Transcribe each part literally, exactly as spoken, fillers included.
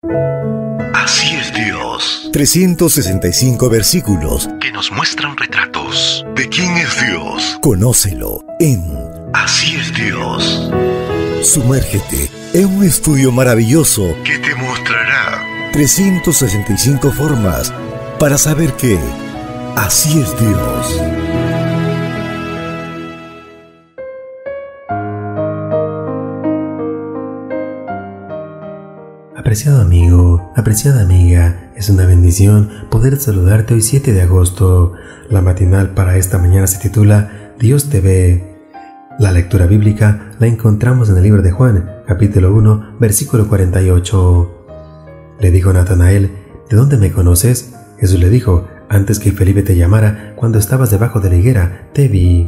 Así es Dios. trescientos sesenta y cinco versículos Que nos muestran retratos de quién es Dios. Conócelo en Así es Dios. Sumérgete en un estudio maravilloso Que te mostrará trescientas sesenta y cinco formas para saber que así es Dios. Apreciado amigo, apreciada amiga, es una bendición poder saludarte hoy siete de agosto. La matinal para esta mañana se titula Dios te ve. La lectura bíblica la encontramos en el libro de Juan, capítulo uno, versículo cuarenta y ocho. Le dijo Natanael, ¿de dónde me conoces? Jesús le dijo, antes que Felipe te llamara, cuando estabas debajo de la higuera, te vi.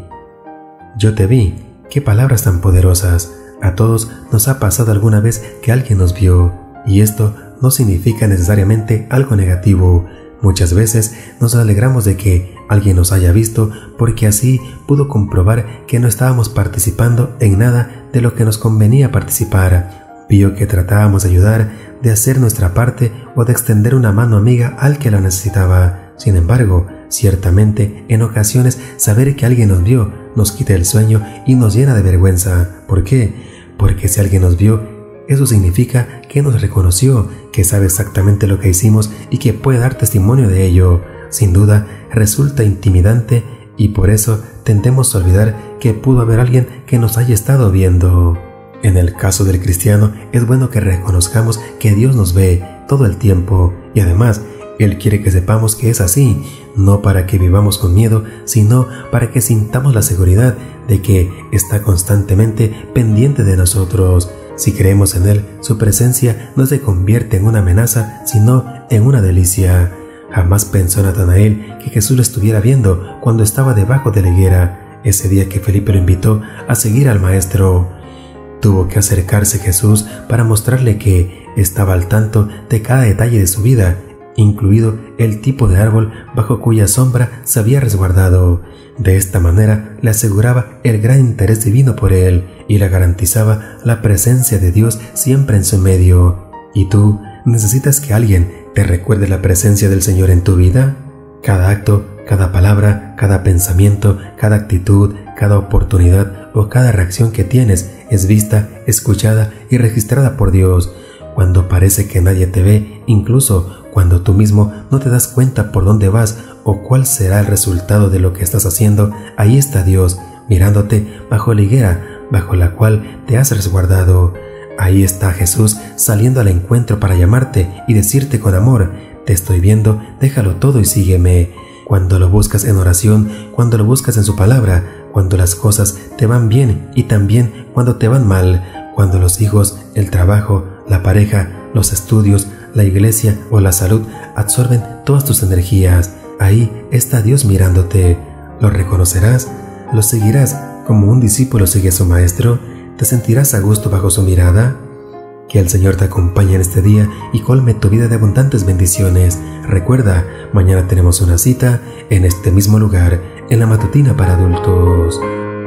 Yo te vi. ¡Qué palabras tan poderosas! A todos nos ha pasado alguna vez que alguien nos vio. Y esto no significa necesariamente algo negativo. Muchas veces nos alegramos de que alguien nos haya visto porque así pudo comprobar que no estábamos participando en nada de lo que nos convenía participar. Vio que tratábamos de ayudar, de hacer nuestra parte o de extender una mano amiga al que lo necesitaba. Sin embargo, ciertamente en ocasiones saber que alguien nos vio nos quita el sueño y nos llena de vergüenza. ¿Por qué? Porque si alguien nos vio, eso significa que nos reconoció, que sabe exactamente lo que hicimos y que puede dar testimonio de ello. Sin duda, resulta intimidante y por eso tendemos a olvidar que pudo haber alguien que nos haya estado viendo. En el caso del cristiano, es bueno que reconozcamos que Dios nos ve todo el tiempo y además, Él quiere que sepamos que es así, no para que vivamos con miedo, sino para que sintamos la seguridad de que está constantemente pendiente de nosotros. Si creemos en Él, su presencia no se convierte en una amenaza, sino en una delicia. Jamás pensó Natanael que Jesús lo estuviera viendo cuando estaba debajo de la higuera, ese día que Felipe lo invitó a seguir al Maestro. Tuvo que acercarse Jesús para mostrarle que estaba al tanto de cada detalle de su vida, incluido el tipo de árbol bajo cuya sombra se había resguardado. De esta manera le aseguraba el gran interés divino por él y le garantizaba la presencia de Dios siempre en su medio. ¿Y tú necesitas que alguien te recuerde la presencia del Señor en tu vida? Cada acto, cada palabra, cada pensamiento, cada actitud, cada oportunidad o cada reacción que tienes es vista, escuchada y registrada por Dios. Cuando parece que nadie te ve, incluso cuando tú mismo no te das cuenta por dónde vas o cuál será el resultado de lo que estás haciendo, ahí está Dios, mirándote bajo la higuera, bajo la cual te has resguardado. Ahí está Jesús saliendo al encuentro para llamarte y decirte con amor, te estoy viendo, déjalo todo y sígueme. Cuando lo buscas en oración, cuando lo buscas en su palabra, cuando las cosas te van bien y también cuando te van mal, cuando los hijos, el trabajo, la pareja, los estudios, la iglesia o la salud absorben todas tus energías. Ahí está Dios mirándote. ¿Lo reconocerás? ¿Lo seguirás como un discípulo sigue a su maestro? ¿Te sentirás a gusto bajo su mirada? Que el Señor te acompañe en este día y colme tu vida de abundantes bendiciones. Recuerda, mañana tenemos una cita en este mismo lugar, en la matutina para adultos.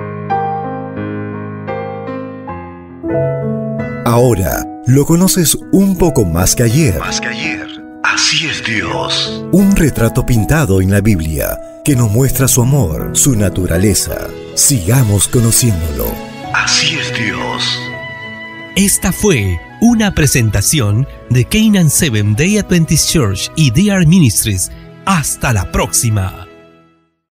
Ahora lo conoces un poco más que ayer. Más que ayer. Así es Dios. Un retrato pintado en la Biblia que nos muestra su amor, su naturaleza. Sigamos conociéndolo. Así es Dios. Esta fue una presentación de Canaan Seventh Day Adventist Church y D R Ministries. Hasta la próxima.